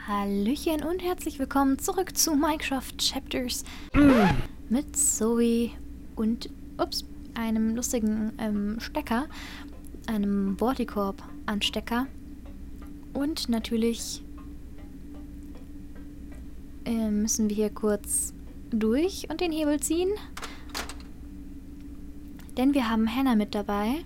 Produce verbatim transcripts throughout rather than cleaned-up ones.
Hallöchen und herzlich willkommen zurück zu Minecraft Chapters mm. mit Zoe und ups, einem lustigen ähm, Stecker, einem Vorticorp-Anstecker und natürlich äh, müssen wir hier kurz durch und den Hebel ziehen, denn wir haben Hannah mit dabei.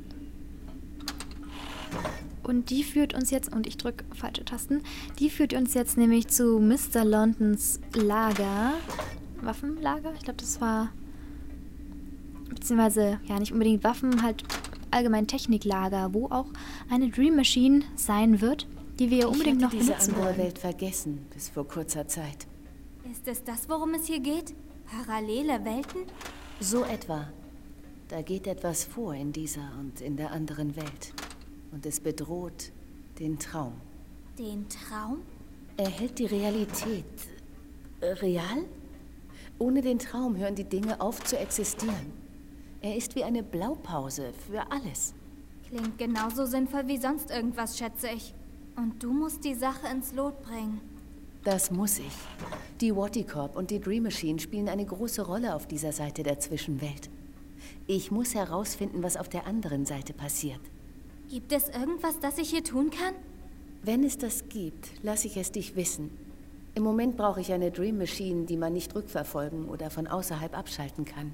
Und die führt uns jetzt, und ich drücke falsche Tasten, die führt uns jetzt nämlich zu Mister Londons Lager. Waffenlager? Ich glaube, das war, beziehungsweise, ja, nicht unbedingt Waffen, halt allgemein Techniklager, wo auch eine Dream Machine sein wird, die wir unbedingt noch benutzen wollen. Ich hatte diese andere Welt vergessen, bis vor kurzer Zeit. Ist es das, worum es hier geht? Parallele Welten? So etwa. Da geht etwas vor in dieser und in der anderen Welt. Und es bedroht den Traum. Den Traum? Er hält die Realität äh, real? Ohne den Traum hören die Dinge auf zu existieren. Er ist wie eine Blaupause für alles. Klingt genauso sinnvoll wie sonst irgendwas, schätze ich. Und du musst die Sache ins Lot bringen. Das muss ich. Die Vorticorp und die Dream Machine spielen eine große Rolle auf dieser Seite der Zwischenwelt. Ich muss herausfinden, was auf der anderen Seite passiert. Gibt es irgendwas, das ich hier tun kann? Wenn es das gibt, lasse ich es dich wissen. Im Moment brauche ich eine Dream Machine, die man nicht rückverfolgen oder von außerhalb abschalten kann.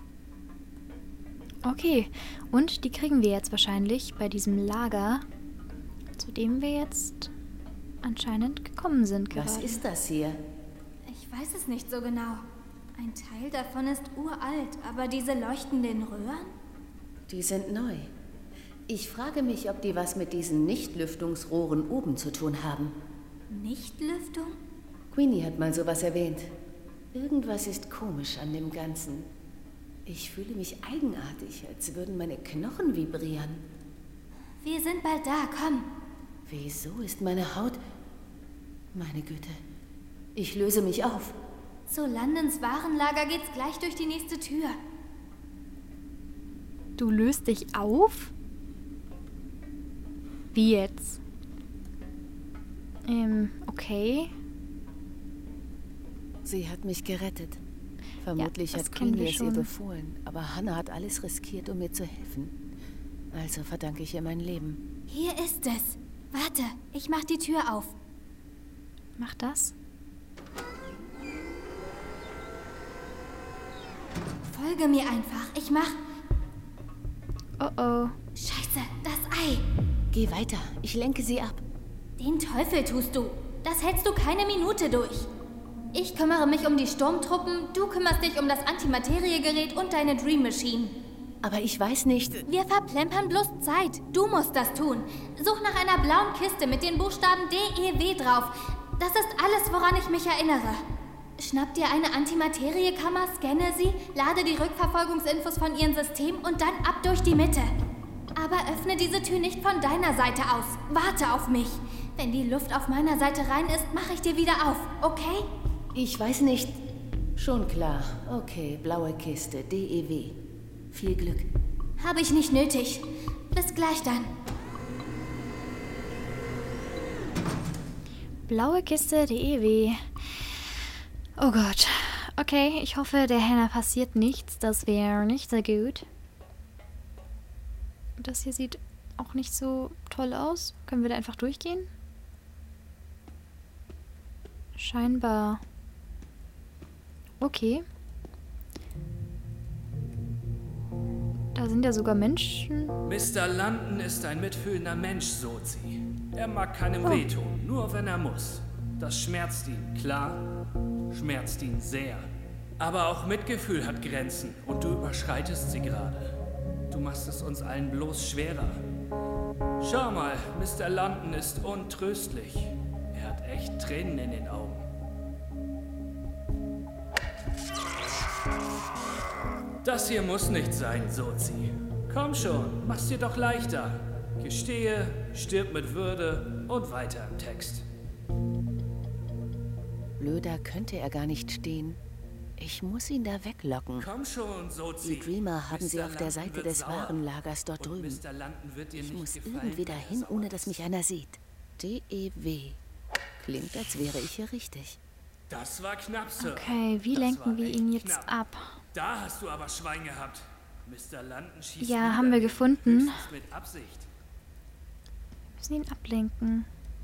Okay, und die kriegen wir jetzt wahrscheinlich bei diesem Lager, zu dem wir jetzt anscheinend gekommen sind gerade. Was ist das hier? Ich weiß es nicht so genau. Ein Teil davon ist uralt, aber diese leuchtenden Röhren? Die sind neu. Ich frage mich, ob die was mit diesen Nichtlüftungsrohren oben zu tun haben. Nichtlüftung? Queenie hat mal sowas erwähnt. Irgendwas ist komisch an dem Ganzen. Ich fühle mich eigenartig, als würden meine Knochen vibrieren. Wir sind bald da, komm. Wieso ist meine Haut... Meine Güte, ich löse mich auf. Zu Londons Warenlager geht's gleich durch die nächste Tür. Du löst dich auf? Wie jetzt? Ähm, okay. Sie hat mich gerettet. Vermutlich ja, hat Queenie es ihr befohlen, aber Hannah hat alles riskiert, um mir zu helfen. Also verdanke ich ihr mein Leben. Hier ist es. Warte, ich mach die Tür auf. Mach das. Folge mir einfach. Ich mach... Oh oh. Scheiße, das Ei. Geh weiter, ich lenke sie ab. Den Teufel tust du. Das hältst du keine Minute durch. Ich kümmere mich um die Sturmtruppen, du kümmerst dich um das Antimateriegerät und deine Dream Machine. Aber ich weiß nicht... Wir verplempern bloß Zeit. Du musst das tun. Such nach einer blauen Kiste mit den Buchstaben D E W drauf. Das ist alles, woran ich mich erinnere. Schnapp dir eine Antimateriekammer, scanne sie, lade die Rückverfolgungsinfos von ihrem System und dann ab durch die Mitte. Aber öffne diese Tür nicht von deiner Seite aus. Warte auf mich. Wenn die Luft auf meiner Seite rein ist, mache ich dir wieder auf, okay? Ich weiß nicht. Schon klar. Okay, blaue Kiste, D E W. Viel Glück. Habe ich nicht nötig. Bis gleich dann. Blaue Kiste, D E W. Oh Gott. Okay, ich hoffe, der Hannah passiert nichts. Das wäre nicht so gut. Das hier sieht auch nicht so toll aus. Können wir da einfach durchgehen? Scheinbar. Okay. Da sind ja sogar Menschen. Mister London ist ein mitfühlender Mensch, Sozi. Er mag keinem oh. wehtun, nur wenn er muss. Das schmerzt ihn, klar? Schmerzt ihn sehr. Aber auch Mitgefühl hat Grenzen und du überschreitest sie gerade. Du machst es uns allen bloß schwerer. Schau mal, Mister London ist untröstlich. Er hat echt Tränen in den Augen. Das hier muss nicht sein, Sozi. Komm schon, mach's dir doch leichter. Gestehe, stirb mit Würde und weiter im Text. Blöder könnte er gar nicht stehen. Ich muss ihn da weglocken. Komm schon, Sozi. Die Dreamer haben sie Mister auf der London Seite wird des sauer. Warenlagers dort Und drüben. Mister London wird dir Ich nicht muss gefallen, irgendwie wenn er dahin, sauer ohne dass ist. mich einer sieht. D E W. Klingt, als wäre ich hier richtig. Das war knapp, Sir. Okay, wie Das lenken war wir echt ihn jetzt knapp. ab? Da hast du aber Schwein gehabt. Mister London schießt Ja, wieder haben wir hin, gefunden. höchstens mit Absicht. Wir müssen ihn ablenken.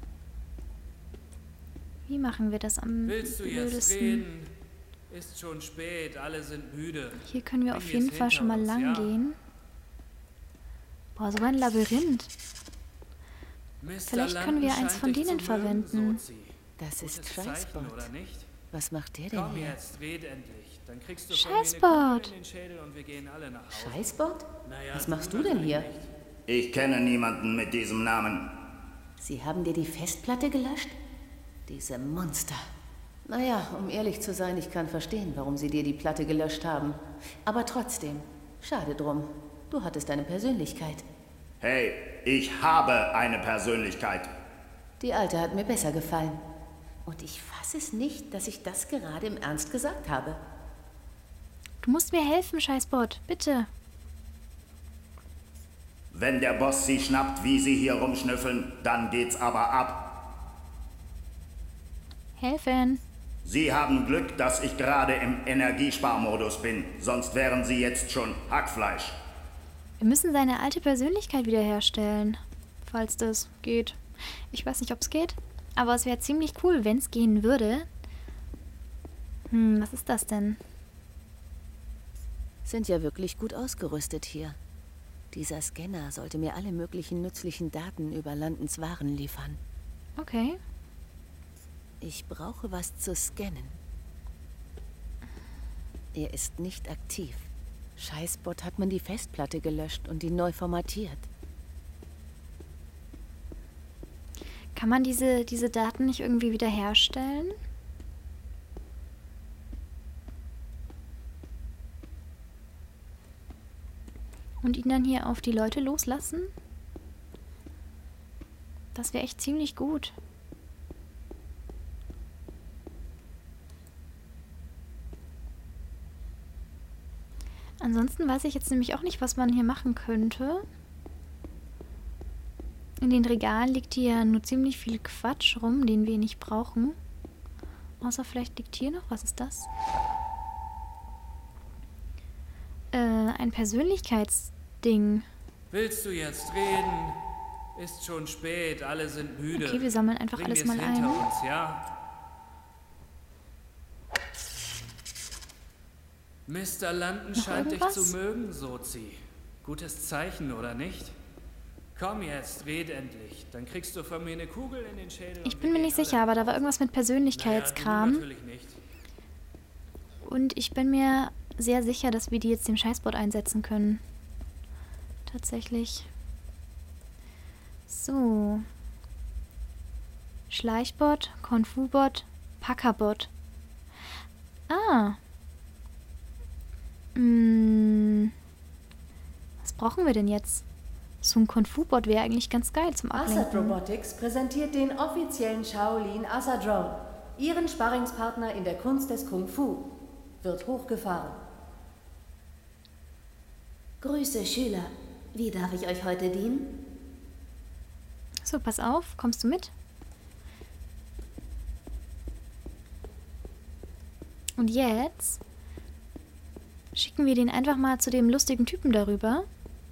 Wie machen wir das am Willst du jetzt blödesten? reden? Ist schon spät, alle sind müde. Hier können wir Bring auf jeden es Fall hinter schon mal uns, lang ja. gehen. Boah, so ein Labyrinth. Mister Vielleicht können wir London eins scheint von dich denen zu mögen, verwenden. Sozi. Das ist Gutes Zeichen, Scheißbot. oder nicht? Was macht der denn Komm hier? jetzt, red endlich. Dann kriegst du von mir eine Scheißbot. Kugel in den Schädel und wir gehen alle nach Hause. Scheißbot? Naja, Was machst du denn natürlich hier? nicht. Ich kenne niemanden mit diesem Namen. Sie haben dir die Festplatte gelöscht? Diese Monster. Naja, um ehrlich zu sein, ich kann verstehen, warum sie dir die Platte gelöscht haben. Aber trotzdem, schade drum. Du hattest eine Persönlichkeit. Hey, ich habe eine Persönlichkeit. Die alte hat mir besser gefallen. Und ich fasse es nicht, dass ich das gerade im Ernst gesagt habe. Du musst mir helfen, Scheißbot. Bitte. Wenn der Boss sie schnappt, wie sie hier rumschnüffeln, dann geht's aber ab. Helfen. Sie haben Glück, dass ich gerade im Energiesparmodus bin, sonst wären sie jetzt schon Hackfleisch. Wir müssen seine alte Persönlichkeit wiederherstellen. Falls das geht. Ich weiß nicht, ob es geht. Aber es wäre ziemlich cool, wenn es gehen würde. Hm, was ist das denn? Sind ja wirklich gut ausgerüstet hier. Dieser Scanner sollte mir alle möglichen nützlichen Daten über Londons Waren liefern. Okay. Ich brauche was zu scannen. Er ist nicht aktiv. Scheißbot hat man die Festplatte gelöscht und die neu formatiert. Kann man diese, diese Daten nicht irgendwie wiederherstellen? Und ihn dann hier auf die Leute loslassen? Das wäre echt ziemlich gut. Ansonsten weiß ich jetzt nämlich auch nicht, was man hier machen könnte. In den Regalen liegt hier nur ziemlich viel Quatsch rum, den wir nicht brauchen. Außer vielleicht liegt hier noch, was ist das? Äh, ein Persönlichkeitsding. Willst du jetzt reden? Ist schon spät, alle sind müde. Okay, wir sammeln einfach Bring alles es mal hinter ein. uns, ja? Mister London Noch scheint dich irgendwas? zu mögen, Sozi. Gutes Zeichen, oder nicht? Komm jetzt, red endlich. Dann kriegst du von mir eine Kugel in den Schädel. Ich und bin wir mir gehen nicht alle sicher, nach aber da war Hause. irgendwas mit Naja, du Persönlichkeitskram. natürlich nicht. Und ich bin mir sehr sicher, dass wir die jetzt dem Scheißbot einsetzen können. Tatsächlich. So. Schleichbot, Konfubot, Packerbot. Ah. Hm. Was brauchen wir denn jetzt? So ein Konfubot wäre eigentlich ganz geil zum Assad Ablenken. Robotics präsentiert den offiziellen Shaolin Assadrone, ihren Sparringspartner in der Kunst des Kung Fu. Wird hochgefahren. Grüße, Schüler. Wie darf ich euch heute dienen? So, pass auf. Kommst du mit? Und jetzt schicken wir den einfach mal zu dem lustigen Typen darüber.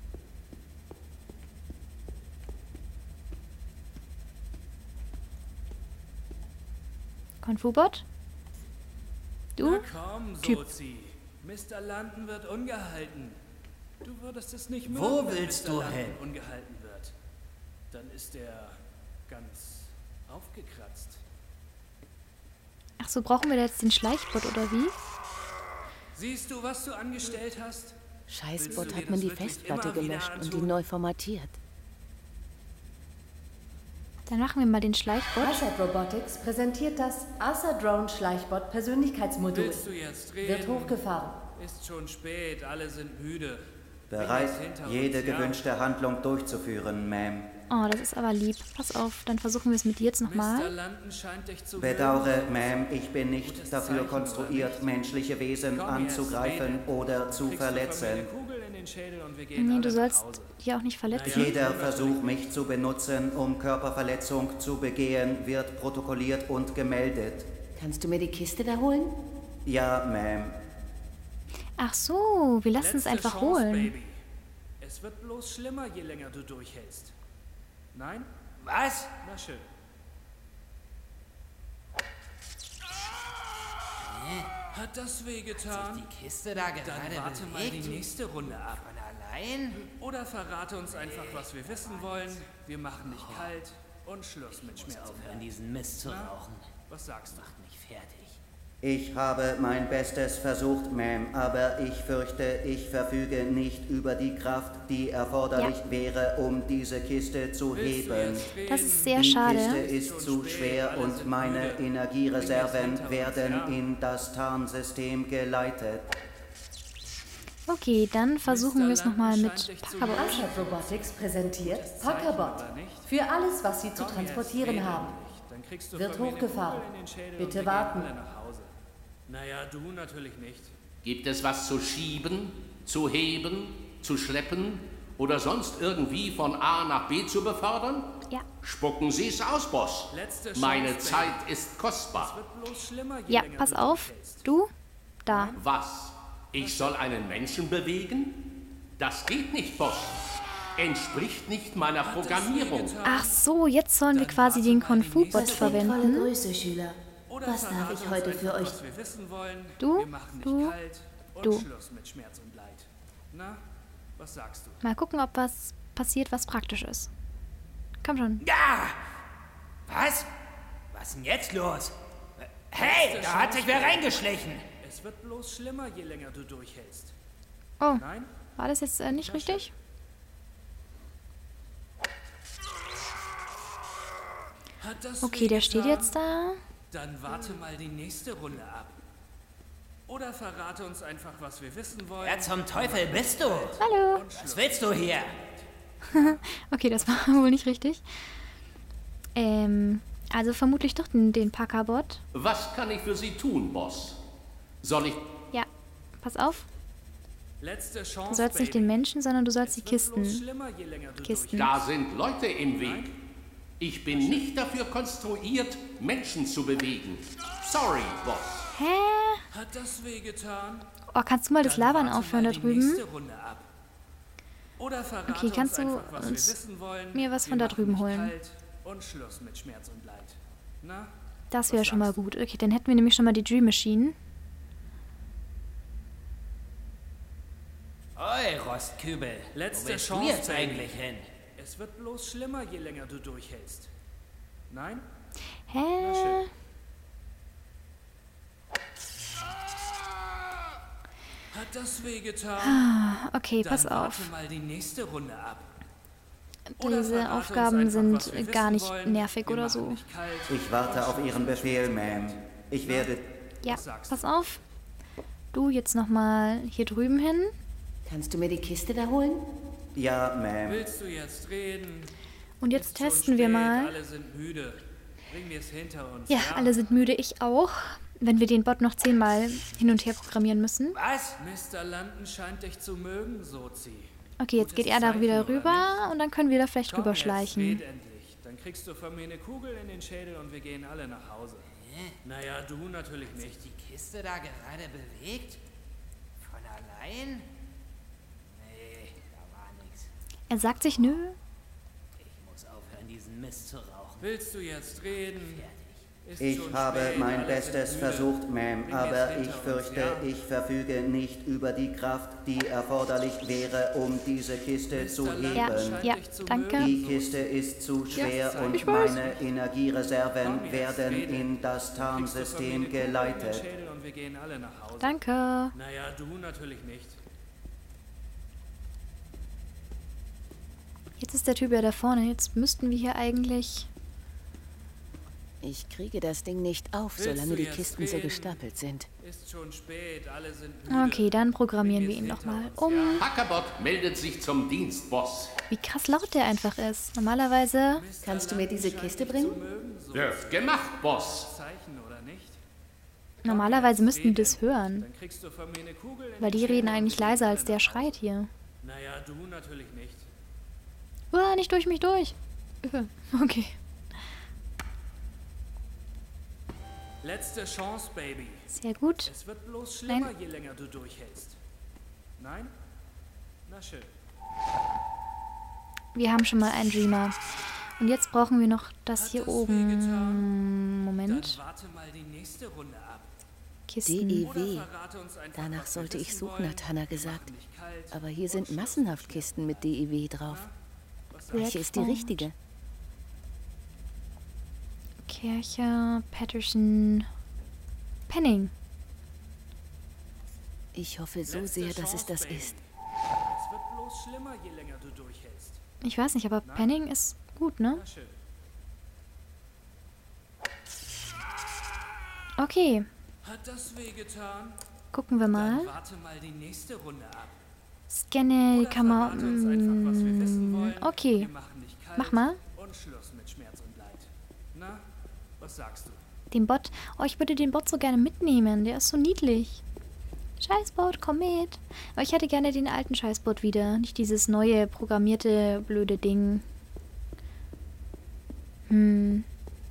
Konfubot? Du? Na komm, Typ. Sozi. Mister London wird ungehalten. Du würdest es nicht mögen, Wo wenn willst Mister du London hin? ungehalten wird. Dann ist er ganz aufgekratzt. Ach so, brauchen wir da jetzt den Schleichbot oder wie? Siehst du, was du angestellt hast? Willst Scheißbot du hat dir man das die wirklich Festplatte immer wieder gelöscht und die antun? neu formatiert. Dann machen wir mal den Schleichbot. Assad Robotics präsentiert das Assadrone Schleichbot Persönlichkeitsmodul. Willst du jetzt reden? Wird hochgefahren. Ist schon spät, alle sind müde. Bereit, Bring es hinter jede uns, ja? gewünschte Handlung durchzuführen, Ma'am. Oh, das ist aber lieb. Pass auf, dann versuchen wir es mit dir jetzt Mister nochmal. London scheint dich zu Bedauere, mögen. Ma'am, ich bin nicht Gutes dafür Zeichen, konstruiert, oder nicht? menschliche Wesen Komm jetzt, anzugreifen rede. oder zu Kriegst du von mir eine verletzen. Kugel in den den Schädel und wir gehen Nee, alle du nach sollst Hause. die auch nicht verletzen. Jeder Versuch, mich zu benutzen, um Körperverletzung zu begehen, wird protokolliert und gemeldet. Kannst du mir die Kiste da holen? Ja, Ma'am. Ach so, wir lassen es Letzte einfach Chance, holen. Baby. Es wird bloß schlimmer, je länger du durchhältst. Nein? Was? Na schön. Hat das wehgetan? Die Kiste da Dann gerade warte mal die bewegt? nächste Runde ab. Von allein? Oder verrate uns einfach, was wir wissen wollen. Wir machen dich kalt und Schluss mit Schmerz. Aufhören, diesen Mist zu rauchen. Was sagst du? Macht mich fertig. Ich habe mein Bestes versucht, Ma'am, aber ich fürchte, ich verfüge nicht über die Kraft, die erforderlich Ja. wäre, um diese Kiste zu Willst du heben. jetzt reden? Das ist sehr Die schade. Kiste ist zu schwer und meine Energiereserven werden ja? in das Tarnsystem geleitet. Okay, dann versuchen wir es nochmal mit Packerbot. Asad Robotics präsentiert Zeichen, Packerbot. oder nicht? Für alles, was Sie zu Komm transportieren jetzt, haben. rede nicht. Dann kriegst du Wird von mir eine hochgefahren. Kugel in den Schädel Bitte und wir gehen warten. alle nach Hause. Naja, du natürlich nicht. Gibt es was zu schieben, zu heben, zu schleppen oder sonst irgendwie von A nach B zu befördern? Ja. Spucken Sie es aus, Boss. Letzte Chance, Meine Baby. Zeit ist kostbar. Wird bloß schlimmer, je Ja, länger pass du auf. durchhältst. Du? Da. Was? Ich soll einen Menschen bewegen? Das geht nicht, Boss. Entspricht nicht meiner Programmierung. Ach so, jetzt sollen wir quasi den Kung-Fu-Bot Respektvolle verwenden. Grüße, Schüler. Oder Was darf verrate ich uns heute einfach, für euch? was wir wissen wollen. Du, Wir machen dich du, kalt und du. Schluss mit Schmerz und Leid. Na, was sagst du? Mal gucken, ob was passiert, was praktisch ist. Komm schon. Ja! Was? Was ist denn jetzt los? Hey, Letzte da hat Chance, sich wer Baby. reingeschlichen. Es wird bloß schlimmer, je länger du durchhältst. Oh, Nein? war das jetzt äh, nicht richtig? Hat das Okay, der steht wehgetan? jetzt da. Dann warte mal die nächste Runde ab. Oder verrate uns einfach, was wir wissen wollen. Wer zum Teufel bist du? Hallo. Was willst du hier? Okay, das war wohl nicht richtig. Ähm, also vermutlich doch den, den Packerbot. Was kann ich für Sie tun, Boss? Soll ich... Ja, pass auf. Letzte Chance, Du sollst nicht Baby. den Menschen, sondern du sollst die Es wird bloß Kisten. schlimmer, je länger du Kisten. Da sind Leute im Weg. Ich bin nicht dafür konstruiert, Menschen zu bewegen. Sorry, Boss. Hä? Hat das wehgetan? Oh, kannst du mal das Dann Labern warte aufhören mal da die drüben? nächste Runde ab. Oder verrate Okay, kannst uns du einfach, was uns wir wissen wollen. mir was Wir von da machen drüben dich holen? Kalt und Schluss mit Schmerz und Leid. Na? Das wäre Was schon mal sagst du? gut. Okay, dann hätten wir nämlich schon mal die Dream Machine. Oi, Rostkübel. Letzte Wo willst Chance, du jetzt Baby. eigentlich hin? Es wird bloß schlimmer, je länger du durchhältst. Nein? Hä? schön. Hat das wehgetan? Okay, Dann pass auf. warte mal die nächste Runde ab. Oder Diese verrate uns Aufgaben einfach, sind was wir gar wissen nicht wollen. nervig Wir oder machen so. dich kalt Ich warte auf Ihren Befehl, Ma'am. Ich werde... Ja, Was sagst pass auf. Du jetzt nochmal hier drüben hin. Kannst du mir die Kiste da holen? Ja, Ma'am. Willst du jetzt reden? Und jetzt Ist schon testen wir spät, mal. Alle sind müde. Bring wir es hinter uns. Ja, alle sind müde, ich auch. Wenn wir den Bot noch zehnmal hin und her programmieren müssen. Was? Mister London scheint dich zu mögen, Sozi. Okay, jetzt geht Gutes er da Zeichen, wieder oder rüber und dann können wir da vielleicht Komm jetzt, rüberschleichen. red endlich. Dann kriegst du von mir eine Kugel in den Schädel und wir gehen alle nach Hause. Naja, du natürlich nicht. Die Kiste da gerade bewegt? Von allein? Nee, da war nichts. Er sagt sich nö. Ich muss aufhören, diesen Mist zu rauchen. Willst du jetzt reden? Ist Ich schon habe spät, mein alle Bestes sind müde. versucht, Ma'am, Bring aber jetzt ich hinter uns, fürchte, ja? ich verfüge nicht über die Kraft, die erforderlich wäre, um diese Kiste zu Mister London Ja, heben. scheint ja, dich zu danke. mögen, Die Sozi. Kiste ist zu schwer zeig und ich weiß. meine Energiereserven Komm jetzt, werden rede. in das Kriegst du von mir Tarnsystem eine Kugel in den geleitet. Schädel und wir gehen alle nach Hause. Danke. Naja, du natürlich nicht. Jetzt ist der Typ ja da vorne. Jetzt müssten wir hier eigentlich... Ich kriege das Ding nicht auf, Willst solange du die jetzt Kisten so reden? gestapelt sind. Ist schon spät, alle sind müde. Okay, dann programmieren wir Bring ihn wir's nochmal hinter uns, um. ja? Hackerbot meldet sich zum Dienst, Boss. Wie krass laut der einfach ist. Normalerweise... Kannst du mir diese Kiste bringen? Wird gemacht, Boss. Zeichen oder nicht? Normalerweise müssten die das hören. Dann kriegst du von mir eine Kugel in Weil den die reden Schädel und eigentlich wir gehen leiser alle als der nach Hause. schreit hier. Naja, du natürlich nicht. Uah, nicht durch mich durch. Okay. Letzte Chance, Baby. Sehr gut. Es wird bloß schlimmer, Nein. je länger du durchhältst. Nein? Na schön. Wir haben schon mal einen Dreamer. Und jetzt brauchen wir noch das Hat hier das oben. wehgetan? Moment. Dann warte mal die nächste Runde ab. Kisten. D E Oder W. verrate uns einfach, Danach was wir sollte ich wissen suchen, wollen. hat Hannah Wir gesagt. machen dich kalt Aber hier und sind Schluss massenhaft mit Kisten mit D E W drauf. Was sagst Welche ist die Redford. richtige? Kircher, Patterson, Penning. Ich hoffe so Letzte sehr, dass es Chance, das Baby. ist. Es wird bloß schlimmer, je länger du durchhältst. Ich weiß nicht, aber Penning ist gut, ne? Na schön. Okay, Hat das wehgetan? gucken wir mal. Dann warte mal die nächste Runde ab. Scanne die Oder Kamera. verrate uns einfach, was wir wissen Mm, wollen. Okay, Wir machen dich kalt mach mal. Und Schluss mit Schmerz und Leid. Na, was sagst du? Den Bot. Oh, ich würde den Bot so gerne mitnehmen. Der ist so niedlich. Scheißbot, komm mit. Aber ich hätte gerne den alten Scheißbot wieder. Nicht dieses neue, programmierte, blöde Ding. Hm.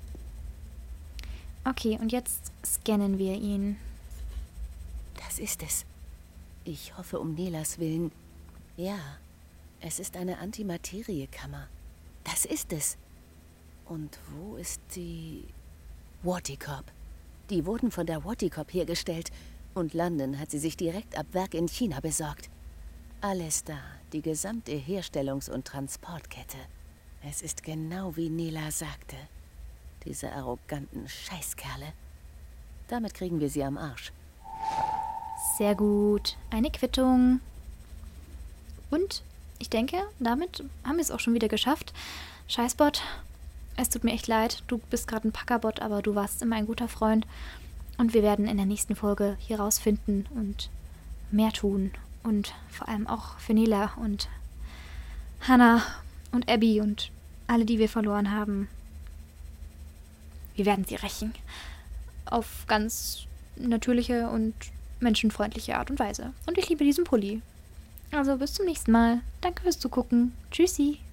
Okay, und jetzt scannen wir ihn. Das ist es. Ich hoffe um Nelas Willen. Ja, es ist eine Antimateriekammer. Das ist es. Und wo ist die... Watercorp. Die wurden von der Watercorp hergestellt und London hat sie sich direkt ab Werk in China besorgt. Alles da, die gesamte Herstellungs- und Transportkette. Es ist genau wie Nela sagte. Diese arroganten Scheißkerle. Damit kriegen wir sie am Arsch. Sehr gut. Eine Quittung. Und ich denke, damit haben wir es auch schon wieder geschafft. Scheißbot, es tut mir echt leid. Du bist gerade ein Packerbot, aber du warst immer ein guter Freund. Und wir werden in der nächsten Folge hier rausfinden und mehr tun. Und vor allem auch für Nela und Hannah und Abby und alle, die wir verloren haben. Wir werden sie rächen. Auf ganz natürliche und menschenfreundliche Art und Weise. Und ich liebe diesen Pulli. Also bis zum nächsten Mal. Danke fürs Zugucken. Tschüssi.